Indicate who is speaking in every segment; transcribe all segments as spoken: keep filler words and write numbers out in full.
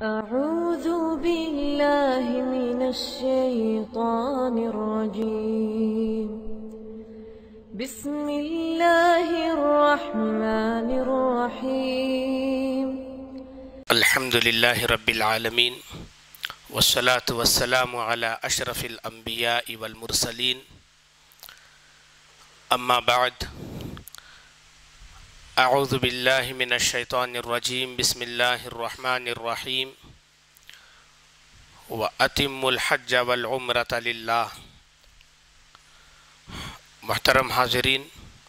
Speaker 1: أعوذ بالله من الشيطان الرجيم بسم الله الرحمن الرحيم
Speaker 2: الحمد لله رب العالمين والصلاة والسلام على أشرف الأنبياء والمرسلين أما بعد أعوذ بالله من الشيطان الرجيم بسم الله الرحمن الرحيم وأتم الحج والعمرة لله. محترم حاضرین،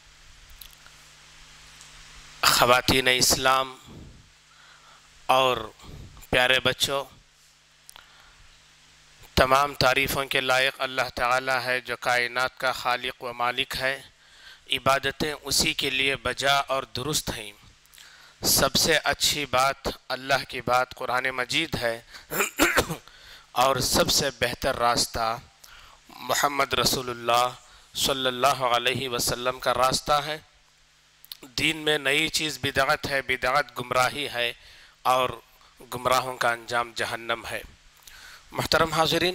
Speaker 2: خواتین اسلام اور پیارے بچوں، تمام تعریفوں کے لائق اللہ تعالی ہے جو کائنات کا خالق و مالک ہے۔ عبادتیں اسی کے لیے بجا اور درست ہیں۔ سب سے اچھی بات اللہ کی بات قرآن مجید ہے اور سب سے بہتر راستہ محمد رسول اللہ صلی اللہ علیہ وسلم کا راستہ ہے۔ دین میں نئی چیز بدعت ہے، بدعت گمراہی ہے اور گمراہوں کا انجام جہنم ہے۔ محترم حاضرین،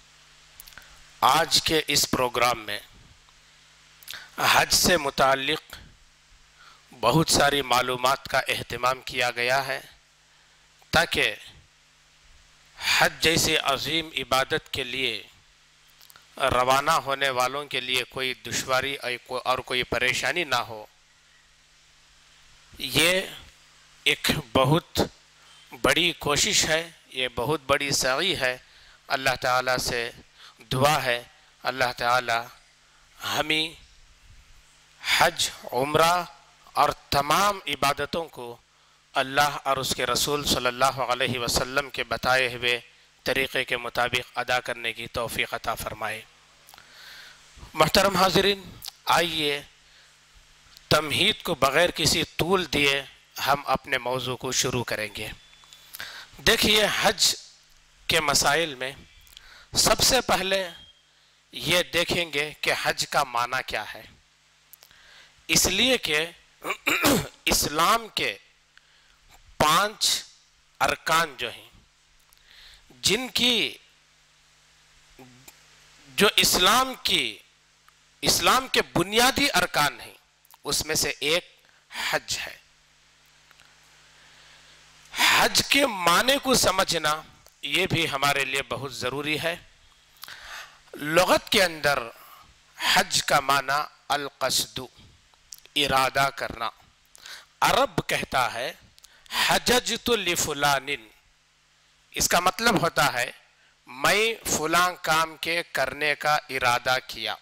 Speaker 2: آج کے اس پروگرام میں حج سے متعلق بہت ساری معلومات کا اہتمام کیا گیا ہے تاکہ حج جیسی عظیم عبادت کے لیے روانہ ہونے والوں کے لیے کوئی دشواری اور کوئی پریشانی نہ ہو۔ یہ ایک بہت بڑی کوشش ہے، یہ بہت بڑی سعی ہے۔ اللہ تعالیٰ سے دعا ہے اللہ تعالیٰ ہمیں حج، عمرہ اور تمام عبادتوں کو اللہ اور اس کے رسول صلی اللہ علیہ وسلم کے بتائے ہوئے طریقے کے مطابق ادا کرنے کی توفیق عطا فرمائے۔ محترم حاضرین، آئیے تمہید کو بغیر کسی طول دیے ہم اپنے موضوع کو شروع کریں گے۔ دیکھیے، حج کے مسائل میں سب سے پہلے یہ دیکھیں گے کہ حج کا معنی کیا ہے، اس لیے کہ اسلام کے پانچ ارکان جو ہیں، جن کی جو اسلام کی اسلام کے بنیادی ارکان ہیں، اس میں سے ایک حج ہے۔ حج کے معنی کو سمجھنا یہ بھی ہمارے لیے بہت ضروری ہے۔ لغت کے اندر حج کا معنی القصد، ارادہ کرنا۔ عرب کہتا ہے حججت لفلان، اس کا مطلب ہوتا ہے میں فلاں کام کے کرنے کا ارادہ کیا۔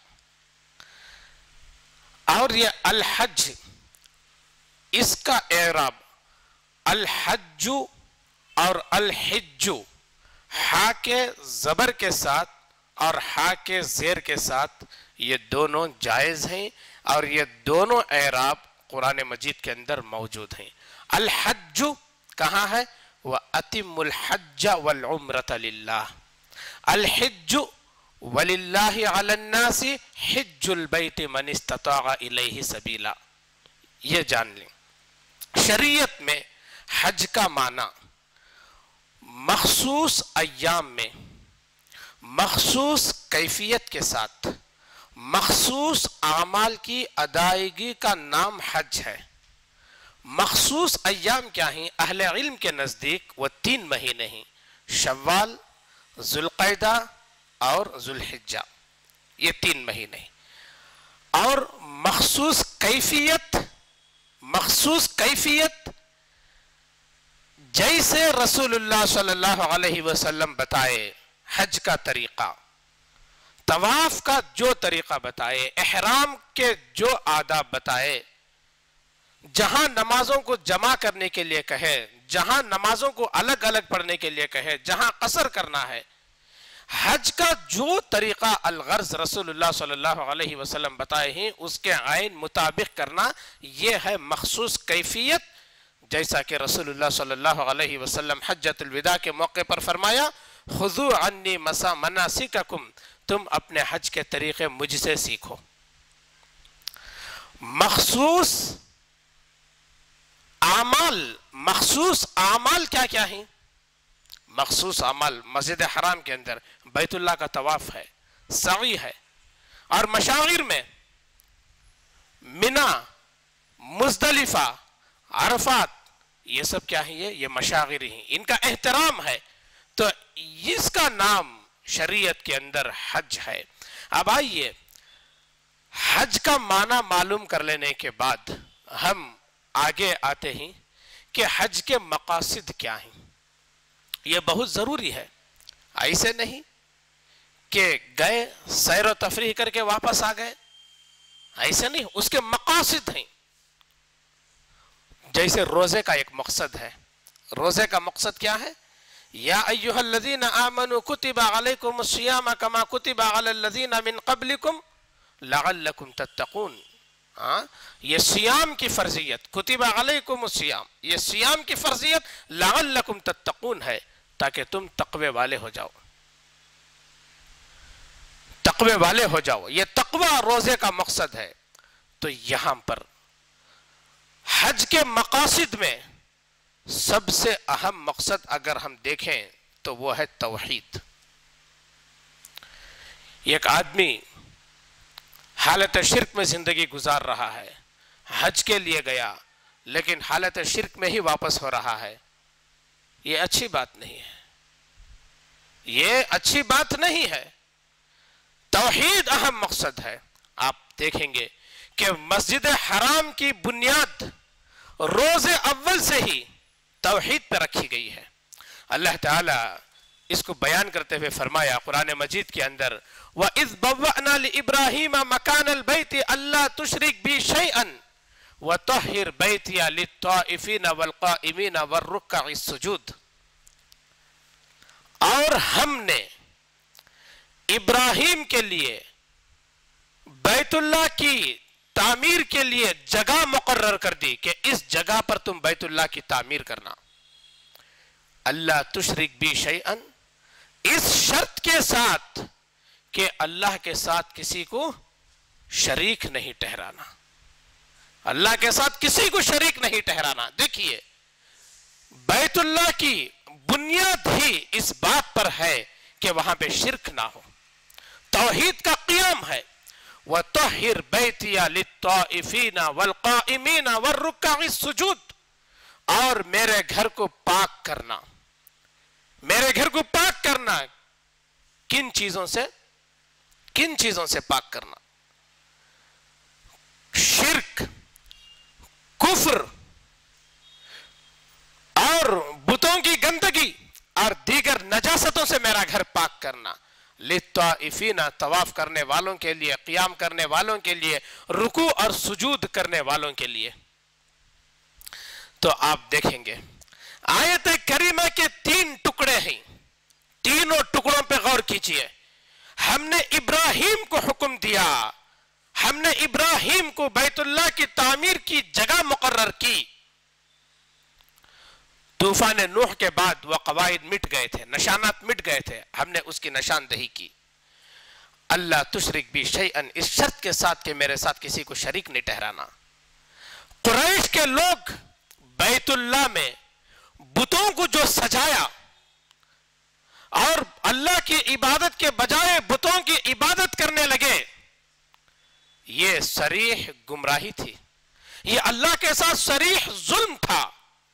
Speaker 2: اور یہ الحج، اس کا اعراب الحج اور الحج، ہا کے زبر کے ساتھ اور ہا کے زیر کے ساتھ، یہ دونوں جائز ہیں اور یہ دونوں اعراب قرآن مجید کے اندر موجود ہیں۔ الحج کہاں ہے؟ وَأَتِمُّ الْحَجَّ وَالْعُمْرَةَ لِلَّهِ، الحج وَلِلَّهِ عَلَى النَّاسِ حِجُّ الْبَيْتِ مَنِ اسْتَطَاعَ إِلَيْهِ سَبِيلًا۔ یہ جان لیں، شریعت میں حج کا معنی مخصوص ایام میں مخصوص کیفیت کے ساتھ مخصوص اعمال کی ادائیگی کا نام حج ہے۔ مخصوص ایام کیا ہیں؟ اہل علم کے نزدیک وہ تین مہینے ہیں، شوال، ذوالقعدہ اور ذوالحجہ، یہ تین مہینے ہیں۔ اور مخصوص کیفیت مخصوص کیفیت جیسے رسول اللہ صلی اللہ علیہ وسلم بتائے، حج کا طریقہ، طواف کا جو طریقہ بتائے، احرام کے جو آداب بتائے، جہاں نمازوں کو جمع کرنے کے لیے کہے، جہاں نمازوں کو الگ الگ پڑھنے کے لیے کہے، جہاں قصر کرنا ہے، حج کا جو طریقہ الغرض رسول اللہ صلی اللہ علیہ وسلم بتائے ہیں، اس کے عین مطابق کرنا، یہ ہے مخصوص کیفیت۔ جیسا کہ رسول اللہ صلی اللہ علیہ وسلم حجۃ الوداع کے موقع پر فرمایا، خذوا عنی مناسککم، تم اپنے حج کے طریقے مجھ سے سیکھو۔ مخصوص اعمال مخصوص اعمال کیا کیا ہیں؟ مخصوص عمل مسجد حرام کے اندر بیت اللہ کا طواف ہے، سعی ہے، اور مشاغر میں منا، مزدلفہ، عرفات، یہ سب کیا ہیں؟ یہ یہ مشاغر ہیں، ان کا احترام ہے، تو اس کا نام شریعت کے اندر حج ہے۔ اب آئیے حج کا معنی معلوم کر لینے کے بعد ہم آگے آتے ہیں کہ حج کے مقاصد کیا ہیں۔ یہ بہت ضروری ہے، ایسے نہیں کہ گئے سیر و تفریح کر کے واپس آ گئے، ایسے نہیں، اس کے مقاصد ہیں۔ جیسے روزے کا ایک مقصد ہے، روزے کا مقصد کیا ہے؟ یا ایہا الذین آمنوا کتب علیکم الصیام کما کتب علی الذین من قبلکم لعلکم تتقون۔ یہ سیام کی فرضیت، کتب علیکم الصیام، یہ سیام کی فرضیت لعلکم تتقون ہے، تاکہ تم تقوی والے ہو جاؤ، تقوی والے ہو جاؤ، یہ تقوی روزے کا مقصد ہے۔ تو یہاں پر حج کے مقاصد میں سب سے اہم مقصد اگر ہم دیکھیں تو وہ ہے توحید۔ ایک آدمی حالت شرک میں زندگی گزار رہا ہے، حج کے لیے گیا لیکن حالت شرک میں ہی واپس ہو رہا ہے، یہ اچھی بات نہیں ہے، یہ اچھی بات نہیں ہے۔ توحید اہم مقصد ہے۔ آپ دیکھیں گے کہ مسجد حرام کی بنیاد روز اول سے ہی توحید پہ رکھی گئی ہے۔ اللہ تعالیٰ اس کو بیان کرتے ہوئے فرمایا قرآن مجید کے اندر وَإِذْ بَوَّأْنَا لِإِبْرَاهِيمَ مَكَانَ الْبَيْتِ أَلَّا تُشْرِكْ بِي شَيْئًا وَطَهِّرْ بَيْتِيَ لِلطَّائِفِينَ وَالْقَائِمِينَ وَالرُّكَّعِ السُّجُودِ۔ اور ہم نے ابراہیم کے لیے بیت اللہ کی تعمیر کے لیے جگہ مقرر کر دی کہ اس جگہ پر تم بیت اللہ کی تعمیر کرنا۔ اللہ تشرک بی شیئن، اس شرط کے ساتھ کہ اللہ کے ساتھ کسی کو شریک نہیں ٹھہرانا، اللہ کے ساتھ کسی کو شریک نہیں ٹھہرانا۔ دیکھیے بیت اللہ کی بنیاد ہی اس بات پر ہے کہ وہاں پہ شرک نہ ہو، توحید کا قیام ہے۔ وَطَهِّرْ بَيْتِيَ لِلطَّائِفِينَ وَالْقَائِمِينَ وَالرُّكَّعِ السُّجُودِ، اور میرے گھر کو پاک کرنا، میرے گھر کو پاک کرنا کن چیزوں سے؟ کن چیزوں سے پاک کرنا؟ شرک، کفر اور بتوں کی گندگی اور دیگر نجاستوں سے میرا گھر پاک کرنا۔ للطائفین، طواف کرنے والوں کے لیے، قیام کرنے والوں کے لیے، رکوع اور سجود کرنے والوں کے لیے۔ تو آپ دیکھیں گے آیت کریمہ کے تین ٹکڑے ہیں، تینوں ٹکڑوں پہ غور کیجئے۔ ہم نے ابراہیم کو حکم دیا، ہم نے ابراہیم کو بیت اللہ کی تعمیر کی جگہ مقرر کی۔ طوفان نوح کے بعد وہ قواعد مٹ گئے تھے، نشانات مٹ گئے تھے، ہم نے اس کی نشاندہی کی۔ اللہ تشرک بھی شیئن، اس شرط کے ساتھ کہ میرے ساتھ کسی کو شریک نہیں ٹھہرانا۔ قریش کے لوگ بیت اللہ میں بتوں کو جو سجایا اور اللہ کی عبادت کے بجائے بتوں کی عبادت کرنے لگے، یہ صریح گمراہی تھی، یہ اللہ کے ساتھ صریح ظلم تھا۔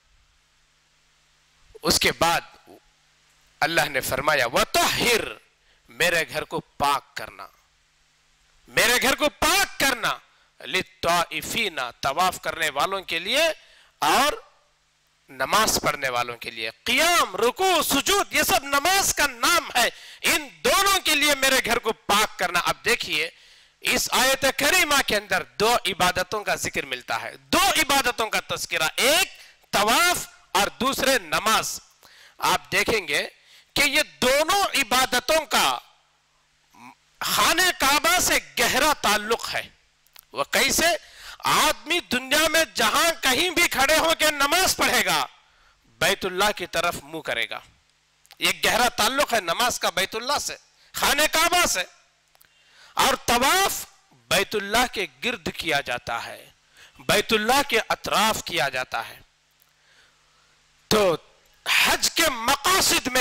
Speaker 2: اس کے بعد اللہ نے فرمایا وَطَهِّرْ، میرے گھر کو پاک کرنا، میرے گھر کو پاک کرنا، لِلطَّائِفِينَ، طواف کرنے والوں کے لیے اور نماز پڑھنے والوں کے لیے۔ قیام، رکوع، سجود، یہ سب نماز کا نام ہے، ان دونوں کے لیے میرے گھر کو پاک کرنا۔ اب دیکھیے اس آیت کریمہ کے اندر دو عبادتوں کا ذکر ملتا ہے، دو عبادتوں کا تذکرہ، ایک طواف اور دوسرے نماز۔ آپ دیکھیں گے کہ یہ دونوں عبادتوں کا خانہ کعبہ سے گہرا تعلق ہے۔ وہ کیسے؟ آدمی دنیا میں جہاں کہیں بھی کھڑے ہو کے نماز پڑھے گا بیت اللہ کی طرف منہ کرے گا، یہ گہرا تعلق ہے نماز کا بیت اللہ سے، خانہ کعبہ سے۔ اور طواف بیت اللہ کے گرد کیا جاتا ہے، بیت اللہ کے اطراف کیا جاتا ہے۔ تو حج کے مقاصد میں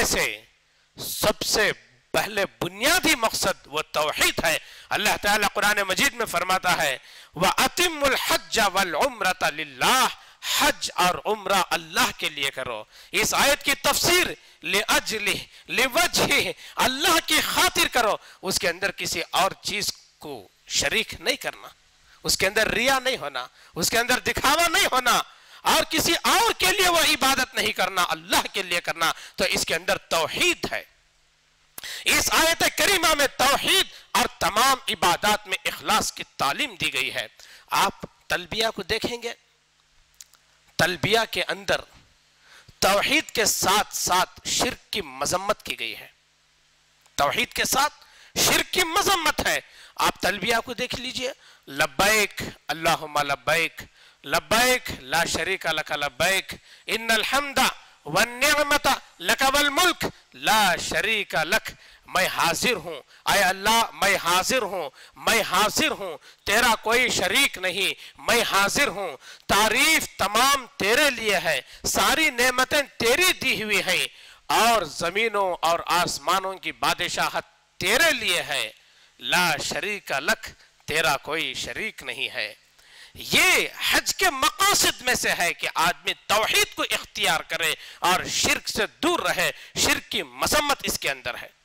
Speaker 2: سے سب سے پہلے بنیادی مقصد وہ توحید ہے۔ اللہ تعالیٰ قرآن مجید میں فرماتا ہے وَأَتِمُّ الْحَجَّ وَالْعُمْرَةَ لِلَّهِ، حج اور عمرہ اللہ کے لیے کرو۔ اس آیت کی تفسیر لِأَجْلِهِ لِوَجْهِهِ، اللہ کی خاطر کرو، اس کے اندر کسی اور چیز کو شریک نہیں کرنا، اس کے اندر ریا نہیں ہونا، اس کے اندر دکھاوا نہیں ہونا، اور کسی اور کے لیے وہ عبادت نہیں کرنا، اللہ کے لیے کرنا۔ تو اس کے اندر توحید ہے۔ اس آیت کریمہ میں توحید اور تمام عبادات میں اخلاص کی تعلیم دی گئی ہے۔ آپ تلبیہ کو دیکھیں گے، تلبیہ کے اندر توحید کے ساتھ ساتھ شرک کی مذمت کی گئی ہے، توحید کے ساتھ شرک کی مذمت ہے۔ آپ تلبیہ کو دیکھ لیجئے، لبیک اللہم لبیک لبیک لا شریک لک لبیک ان الحمد والنعمت لک والملک لا شریک لک، میں حاضر ہوں، اے اللہ میں حاضر ہوں، میں حاضر ہوں، تیرا کوئی شریک نہیں، میں حاضر ہوں، تعریف تمام تیرے لیے ہے، ساری نعمتیں تیری دی ہوئی ہیں، اور زمینوں اور آسمانوں کی بادشاہت تیرے لیے ہے، لا شریک لک، تیرا کوئی شریک نہیں ہے۔ یہ حج کے مقاصد میں سے ہے کہ آدمی توحید کو اختیار کرے اور شرک سے دور رہے، شرک کی مذمت اس کے اندر ہے۔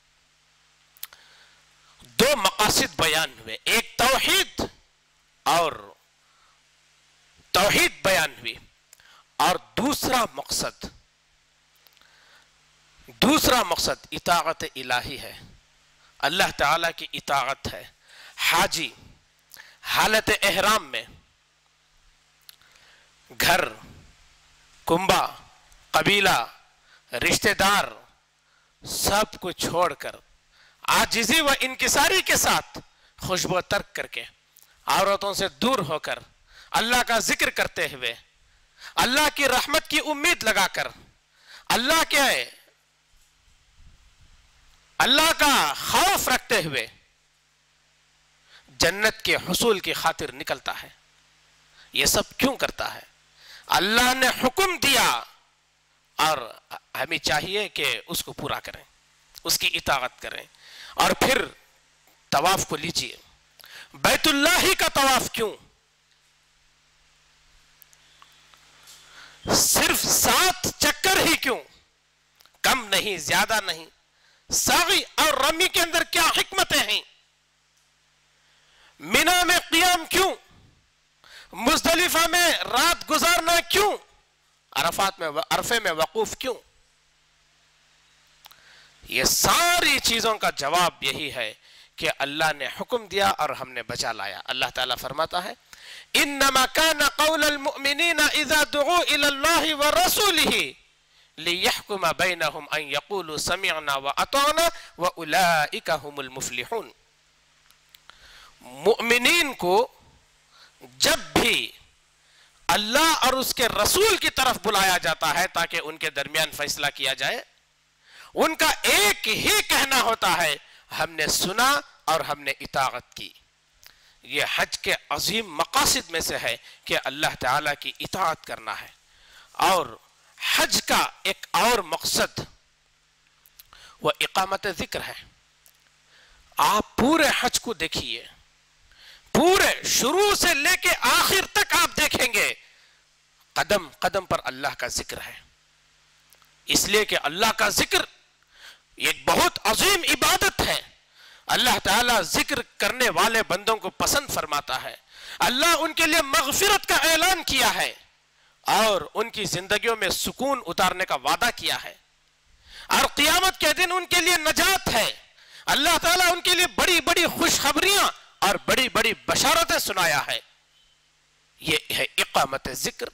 Speaker 2: دو مقاصد بیان ہوئے، ایک توحید اور توحید بیان ہوئی، اور دوسرا مقصد دوسرا مقصد اطاعت الہی ہے، اللہ تعالیٰ کی اطاعت ہے۔ حاجی حالت احرام میں گھر، کنبہ، قبیلہ، رشتہ دار سب کو چھوڑ کر عاجزی و انکساری کے ساتھ خوشبو ترک کر کے عورتوں سے دور ہو کر اللہ کا ذکر کرتے ہوئے، اللہ کی رحمت کی امید لگا کر، اللہ کے اللہ کا خوف رکھتے ہوئے جنت کے حصول کی خاطر نکلتا ہے۔ یہ سب کیوں کرتا ہے؟ اللہ نے حکم دیا اور ہمیں چاہیے کہ اس کو پورا کریں، اس کی اطاعت کریں۔ اور پھر طواف کو لیجئے، بیت اللہ ہی کا طواف کیوں؟ صرف سات چکر ہی کیوں؟ کم نہیں، زیادہ نہیں۔ سعی اور رمی کے اندر کیا حکمتیں ہیں؟ مینا میں قیام کیوں؟ مزدلفہ میں رات گزارنا کیوں؟ عرفات میں عرفے میں وقوف کیوں؟ یہ ساری چیزوں کا جواب یہی ہے کہ اللہ نے حکم دیا اور ہم نے بجا لایا۔ اللہ تعالیٰ فرماتا ہے انما كان قول المؤمنين اذا دعوا الى الله ورسوله ليحكم بينهم ان يقولوا سمعنا واطعنا واولئك هم المفلحون۔ مؤمنین کو جب بھی اللہ اور اس کے رسول کی طرف بلایا جاتا ہے تاکہ ان کے درمیان فیصلہ کیا جائے، ان کا ایک ہی کہنا ہوتا ہے ہم نے سنا اور ہم نے اطاعت کی۔ یہ حج کے عظیم مقاصد میں سے ہے کہ اللہ تعالیٰ کی اطاعت کرنا ہے۔ اور حج کا ایک اور مقصد وہ اقامت ذکر ہے۔ آپ پورے حج کو دیکھیے، پورے شروع سے لے کے آخر تک آپ دیکھیں گے قدم قدم پر اللہ کا ذکر ہے، اس لیے کہ اللہ کا ذکر ایک بہت عظیم عبادت ہے۔ اللہ تعالیٰ ذکر کرنے والے بندوں کو پسند فرماتا ہے۔ اللہ ان کے لیے مغفرت کا اعلان کیا ہے اور ان کی زندگیوں میں سکون اتارنے کا وعدہ کیا ہے، اور قیامت کے دن ان کے لیے نجات ہے۔ اللہ تعالیٰ ان کے لیے بڑی بڑی خوشخبریاں اور بڑی بڑی بشارتیں سنایا ہے۔ یہ ہے اقامت ذکر،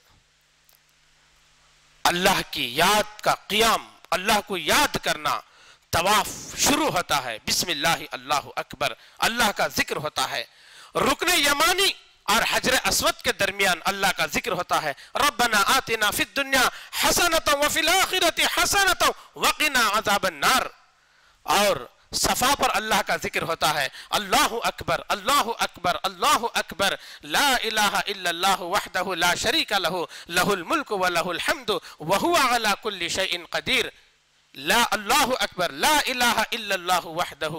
Speaker 2: اللہ کی یاد کا قیام، اللہ کو یاد کرنا۔ طواف شروع ہوتا ہے بسم اللہ اللہ اکبر، اللہ کا ذکر ہوتا ہے۔ رکن یمانی اور حجر اسود کے درمیان اللہ کا ذکر ہوتا ہے، ربنا آتنا فی الدنیا حسنۃ وفی الآخرۃ حسنۃ وقنا عذاب النار۔ اور صفا پر اللہ کا ذکر ہوتا ہے، اللہ اکبر اللہ اکبر اللہ اکبر، لا الہ الا اللہ وحدہ لا شریک لہ، لہ الملک ولہ الحمد وہو علی کل شیء قدیر۔ لا اللہ اکبر لا الہ الا اللہ وحدہ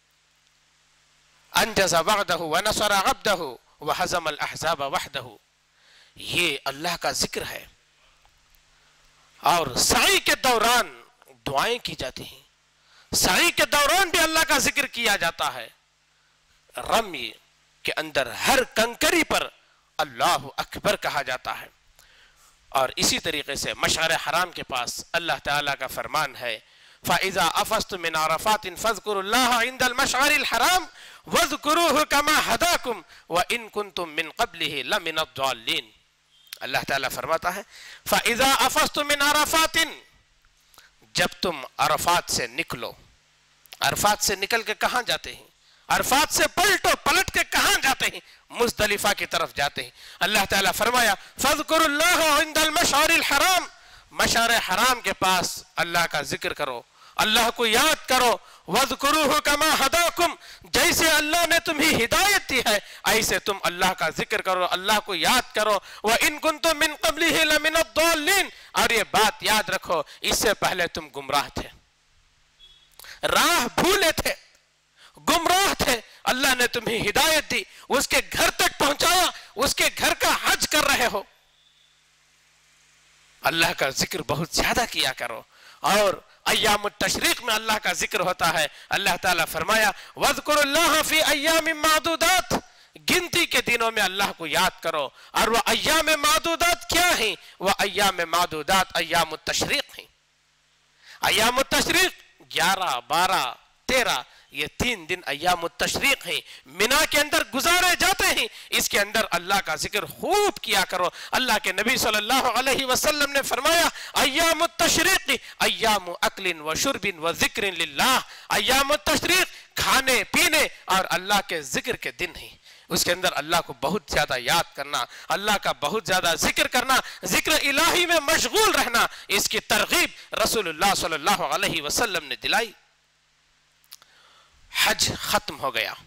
Speaker 2: انجز وعدہ ونصر عبدہ وحزم الاحزاب وحدہ. یہ اللہ کا ذکر ہے. اور سعی کے دوران دعائیں کی جاتی ہیں. سعی کے دوران بھی اللہ کا ذکر کیا جاتا ہے. رمی کے اندر ہر کنکری پر اللہ اکبر کہا جاتا ہے. اور اسی طریقے سے مشعر حرام کے پاس اللہ تعالیٰ کا فرمان ہے فَإِذَا أَفَضْتُم مِّنْ عَرَفَاتٍ فَاذْكُرُوا اللَّهَ عِندَ الْمَشْعَرِ الْحَرَامِ وَاذْكُرُوهُ كَمَا هَدَاكُمْ وَإِن كُنتُم مِّن قَبْلِهِ لَمِنَ الضَّالِّينَ. اللہ تعالیٰ فرماتا ہے فَإِذَا أَفَضْتُم مِّنْ عَرَفَاتٍ جب تم عرفات سے نکلو. عرفات سے نکل کے کہاں جاتے ہیں؟ عرفات سے پلٹو پلٹ کے کہاں جاتے ہیں؟ مزدلفہ کی طرف جاتے ہیں. اللہ تعالیٰ فرمایا فَاذْكُرُوا اللَّهَ عِندَ الْمَشْعَرِ الْحَرَامِ مشعر حرام کے پاس اللہ کا ذکر کرو, اللہ کو یاد کرو. وَاذْكُرُوهُ كَمَا هَدَاكُمْ جیسے اللہ نے تمہیں ہدایت دی ہے ایسے تم اللہ کا ذکر کرو, اللہ کو یاد کرو. وَإِن كُنتُم مِّن قَبْلِهِ لَمِنَ الضَّالِّينَ اور یہ بات یاد رکھو اس سے پہلے تم گمراہ تھے, راہ بھولے تھے, گمراہ تھے. اللہ نے تمہیں ہدایت دی, اس کے گھر تک پہنچایا, اس کے گھر کا حج کر رہے ہو. اللہ کا ذکر بہت زیادہ کیا کرو. اور ایام التشریق میں اللہ کا ذکر ہوتا ہے. اللہ تعالیٰ فرمایا وَاذْكُرُوا اللَّهَ فِي أَيَّامٍ مَعْدُودَاتٍ گنتی کے دنوں میں اللہ کو یاد کرو. اور وہ ایام معدودات کیا ہیں؟ وہ ایام معدودات ایام التشریق ہیں. ایام التشریق گیارہ بارہ تیرہ یہ تین دن ایام التشریق ہیں, منا کے اندر گزارے جاتے ہیں. اس کے اندر اللہ کا ذکر خوب کیا کرو. اللہ کے نبی صلی اللہ علیہ وسلم نے فرمایا ایام التشریق ایام اکل و شرب و ذکر للہ. ایام التشریق کھانے پینے اور اللہ کے ذکر کے دن ہیں. اس کے اندر اللہ کو بہت زیادہ یاد کرنا, اللہ کا بہت زیادہ ذکر کرنا, ذکر الہی میں مشغول رہنا. اس کی ترغیب رسول اللہ صلی اللہ علیہ وسلم نے دلائی. حج ختم ہو گیا.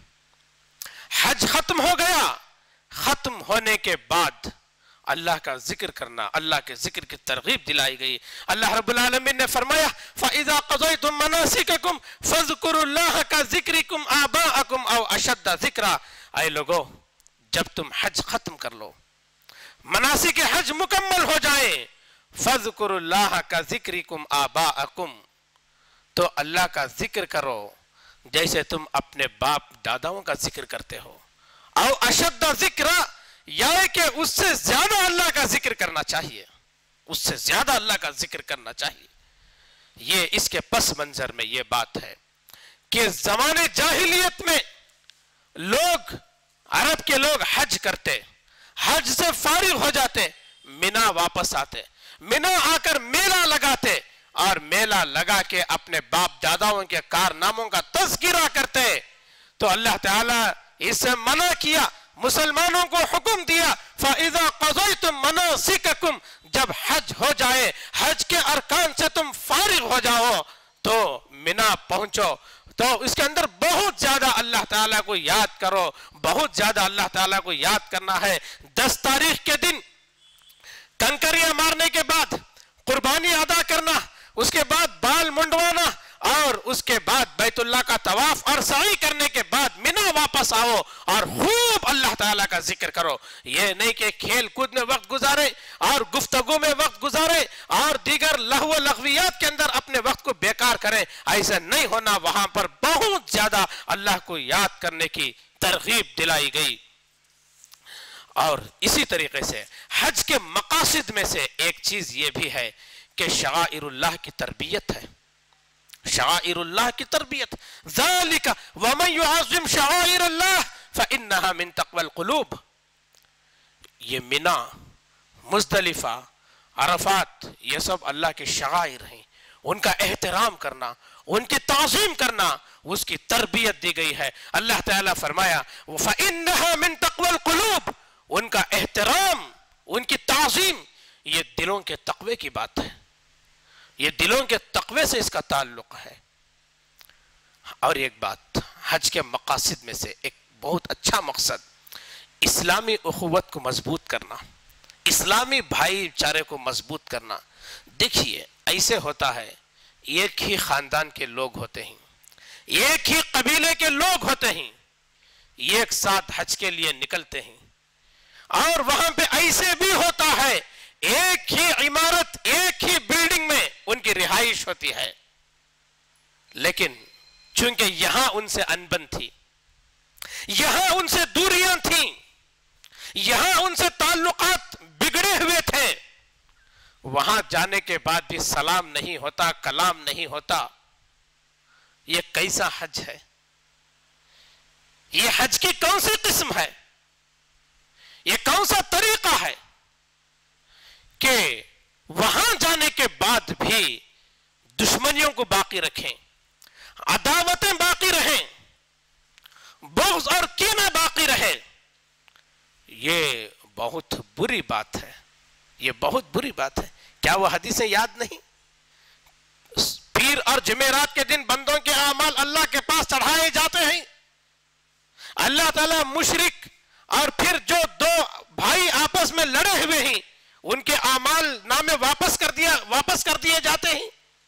Speaker 2: حج ختم ہو گیا. ختم ہونے کے بعد اللہ کا ذکر کرنا, اللہ کے ذکر کی ترغیب دلائی گئی. اللہ رب العالمین نے فرمایا فَإِذَا قَضَيْتُم مَّنَاسِكَكُمْ فَاذْكُرُوا اللَّهَ كَذِكْرِكُمْ آبَاءَكُمْ أَوْ أَشَدَّ ذِكْرًا. اے لوگو جب تم حج ختم کر لو, مناسک حج مکمل ہو جائے, فَاذْكُرُوا اللَّهَ كَذِكْرِكُمْ آبَاءَكُمْ تو اللہ کا ذکر کرو جیسے تم اپنے باپ داداؤں کا ذکر کرتے ہو. او اشد ذکر یا کہ اس سے زیادہ اللہ کا ذکر کرنا چاہیے, اس سے زیادہ اللہ کا ذکر کرنا چاہیے. یہ اس کے پس منظر میں یہ بات ہے کہ زمانے جاہلیت میں لوگ, عرب کے لوگ حج کرتے, حج سے فارغ ہو جاتے, منا واپس آتے, منا آ کر میلہ لگاتے اور میلہ لگا کے اپنے باپ داداؤں کے کارناموں کا تذکرہ کرتے. تو اللہ تعالیٰ اس سے منع کیا, مسلمانوں کو حکم دیا فَإِذَا قَضَيْتُم مَّنَاسِكَكُمْ جب حج ہو جائے, حج کے ارکان سے تم فارغ ہو جاؤ تو منا پہنچو. تو اس کے اندر بہت زیادہ اللہ تعالیٰ کو یاد کرو, بہت زیادہ اللہ تعالیٰ کو یاد کرنا ہے. دس تاریخ کے دن کنکریاں مارنے کے بعد قربانی ادا کرنا, اس کے بعد بال منڈوانا اور اس کے بعد بیت اللہ کا طواف اور سعی کرنے کے بعد منا واپس آؤ اور خوب اللہ تعالیٰ کا ذکر کرو. یہ نہیں کہ کھیل کود میں وقت گزارے اور گفتگو میں وقت گزارے اور دیگر لہو و لغویات کے اندر اپنے وقت کو بیکار کرے, ایسا نہیں ہونا. وہاں پر بہت زیادہ اللہ کو یاد کرنے کی ترغیب دلائی گئی. اور اسی طریقے سے حج کے مقاصد میں سے ایک چیز یہ بھی ہے کہ شعائر اللہ کی تربیت ہے. شعائر اللہ کی تربیت ذالک ومن یعظم شعائر اللہ فإنها من تقوی القلوب. یہ منا, مزدلفہ, عرفات یہ سب اللہ کے شعائر ہیں. ان کا احترام کرنا, ان کی تعظیم کرنا, اس کی تربیت دی گئی ہے. اللہ تعالیٰ فرمایا فإنها من تقوی القلوب ان کا احترام, ان کی تعظیم یہ دلوں کے تقوی کی بات ہے. یہ دلوں کے تقوی سے اس کا تعلق ہے. اور ایک بات, حج کے مقاصد میں سے ایک بہت اچھا مقصد اسلامی اخوت کو مضبوط کرنا, اسلامی بھائی چارے کو مضبوط کرنا. دیکھیے ایسے ہوتا ہے ایک ہی خاندان کے لوگ ہوتے ہیں، ایک ہی قبیلے کے لوگ ہوتے ہیں، ایک ساتھ حج کے لیے نکلتے ہیں، اور وہاں پہ ایسے بھی ہوتا ہے ایک ہی عمارت ایک ہی بلڈنگ میں ان کی رہائش ہوتی ہے، لیکن چونکہ یہاں ان سے انبن تھی، یہاں ان سے دوریاں تھیں، یہاں ان سے تعلقات بگڑے ہوئے تھے، وہاں جانے کے بعد بھی سلام نہیں ہوتا، کلام نہیں ہوتا۔ یہ کیسا حج ہے؟ یہ حج کی کون سی قسم ہے؟ یہ کون سا طریقہ ہے کہ وہاں جانے کے بعد بھی دشمنیوں کو باقی رکھیں، عداوتیں باقی رہیں، بغض اور کینہ باقی رہے؟ یہ بہت بری بات ہے، یہ بہت بری بات ہے۔ کیا وہ حدیثیں یاد نہیں؟ پیر اور جمعرات کے دن بندوں کے اعمال اللہ کے پاس چڑھائے جاتے ہیں، اللہ تعالیٰ مشرک اور پھر جو دو بھائی آپس میں لڑے ہوئے ہیں ان کے اعمال نامے واپس کر دیا واپس کر دیے جاتے ہیں۔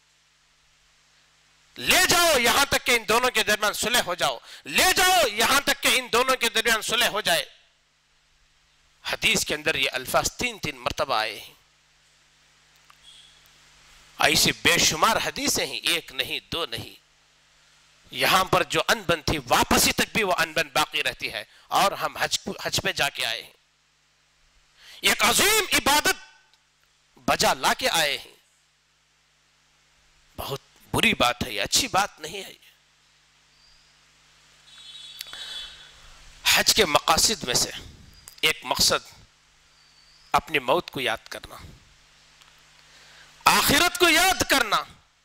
Speaker 2: لے جاؤ یہاں تک کہ ان دونوں کے درمیان صلح ہو جاؤ، لے جاؤ یہاں تک کہ ان دونوں کے درمیان صلح ہو جائے۔ حدیث کے اندر یہ الفاظ تین تین مرتبہ آئے ہیں، ایسی بے شمار حدیثیں ہیں، ایک نہیں دو نہیں۔ یہاں پر جو انبن تھی واپسی تک بھی وہ انبن باقی رہتی ہے، اور ہم حج حج پہ جا کے آئے ہیں، ایک عظیم عبادت بجا لا کے آئے ہیں۔ بہت بری بات ہے، یہ اچھی بات نہیں ہے۔ حج کے مقاصد میں سے ایک مقصد اپنی موت کو یاد کرنا، آخرت کو یاد کرنا۔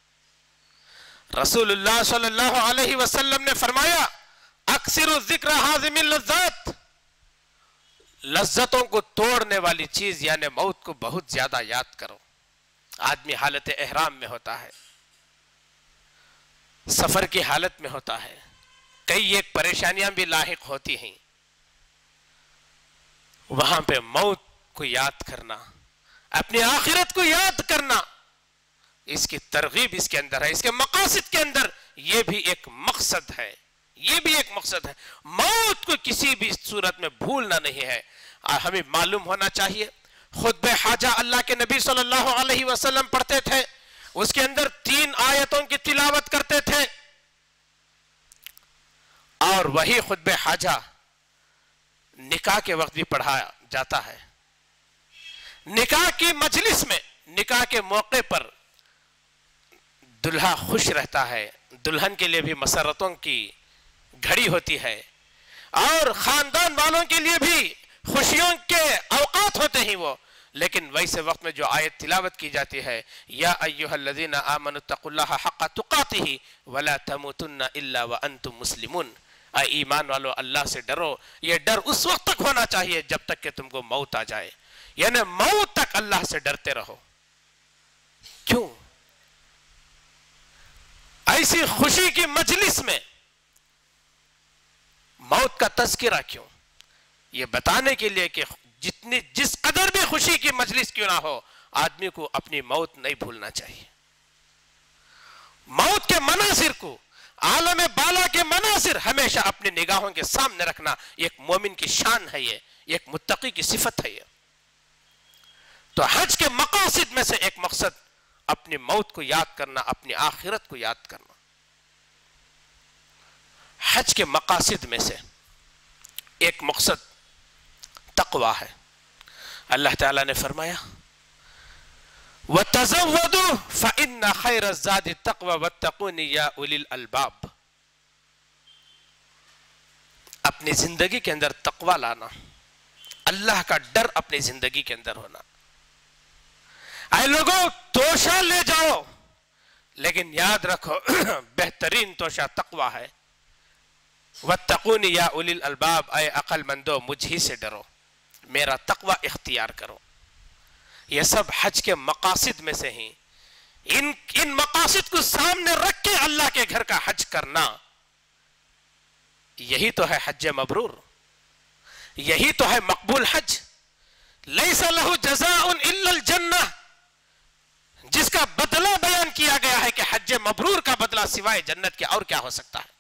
Speaker 2: رسول اللہ صلی اللہ علیہ وسلم نے فرمایا اکثر ذکر حازم اللذات، لذتوں کو توڑنے والی چیز یعنی موت کو بہت زیادہ یاد کرو۔ آدمی حالت احرام میں ہوتا ہے، سفر کی حالت میں ہوتا ہے، کئی ایک پریشانیاں بھی لاحق ہوتی ہیں، وہاں پہ موت کو یاد کرنا، اپنی آخرت کو یاد کرنا، اس کی ترغیب اس کے اندر ہے، اس کے مقاصد کے اندر یہ بھی ایک مقصد ہے، یہ بھی ایک مقصد ہے۔ موت کو کسی بھی صورت میں بھولنا نہیں ہے۔ ہمیں معلوم ہونا چاہیے، خطبہ حاجہ اللہ کے نبی صلی اللہ علیہ وسلم پڑھتے تھے، اس کے اندر تین آیتوں کی تلاوت کرتے تھے، اور وہی خطبہ حاجہ نکاح کے وقت بھی پڑھا جاتا ہے۔ نکاح کی مجلس میں، نکاح کے موقع پر دلہا خوش رہتا ہے، دلہن کے لیے بھی مسرتوں کی گھڑی ہوتی ہے، اور خاندان والوں کے لیے بھی خوشیوں کے اوقات ہوتے ہیں وہ، لیکن ویسے وقت میں جو آیت تلاوت کی جاتی ہے، یا ایھا الذین آمنوا اتقوا اللہ حق تقاتہ ولا تموتن الا وانتم مسلمون، اے ایمان والو اللہ سے ڈرو۔ یہ ڈر اس وقت تک ہونا چاہیے جب تک کہ تم کو موت آ جائے، یعنی موت تک اللہ سے ڈرتے رہو۔ کیوں؟ ایسی خوشی کی مجلس میں موت کا تذکرہ کیوں؟ یہ بتانے کے لیے کہ جتنی جس قدر بھی خوشی کی مجلس کیوں نہ ہو، آدمی کو اپنی موت نہیں بھولنا چاہیے۔ موت کے مناظر کو، عالم بالا کے مناظر ہمیشہ اپنی نگاہوں کے سامنے رکھنا ایک مومن کی شان ہے، یہ ایک متقی کی صفت ہے۔ یہ تو حج کے مقاصد میں سے ایک مقصد اپنی موت کو یاد کرنا، اپنی آخرت کو یاد کرنا۔ حج کے مقاصد میں سے ایک مقصد تقوی ہے۔ اللہ تعالیٰ نے فرمایا وَتَزَوَّدُوا فَإِنَّ خَيْرَ الزَّادِ التَّقْوَى وَاتَّقُونِ يَا أُولِي الْأَلْبَابِ، اپنی زندگی کے اندر تقوی لانا، اللہ کا ڈر اپنی زندگی کے اندر ہونا۔ اے لوگوں توشہ لے جاؤ، لیکن یاد رکھو بہترین توشہ تقوی ہے۔ وَاتَّقُونِ يَا أُولِي الْأَلْبَابِ، اے عقل مندو مجھ ہی سے ڈرو، میرا تقوی اختیار کرو۔ یہ سب حج کے مقاصد میں سے ہیں۔ ان ان مقاصد کو سامنے رکھ کے اللہ کے گھر کا حج کرنا، یہی تو ہے حج مبرور، یہی تو ہے مقبول حج۔ لیس لہ جزاء الا الجنہ، جس کا بدلہ بیان کیا گیا ہے کہ حج مبرور کا بدلہ سوائے جنت کے اور کیا ہو سکتا ہے.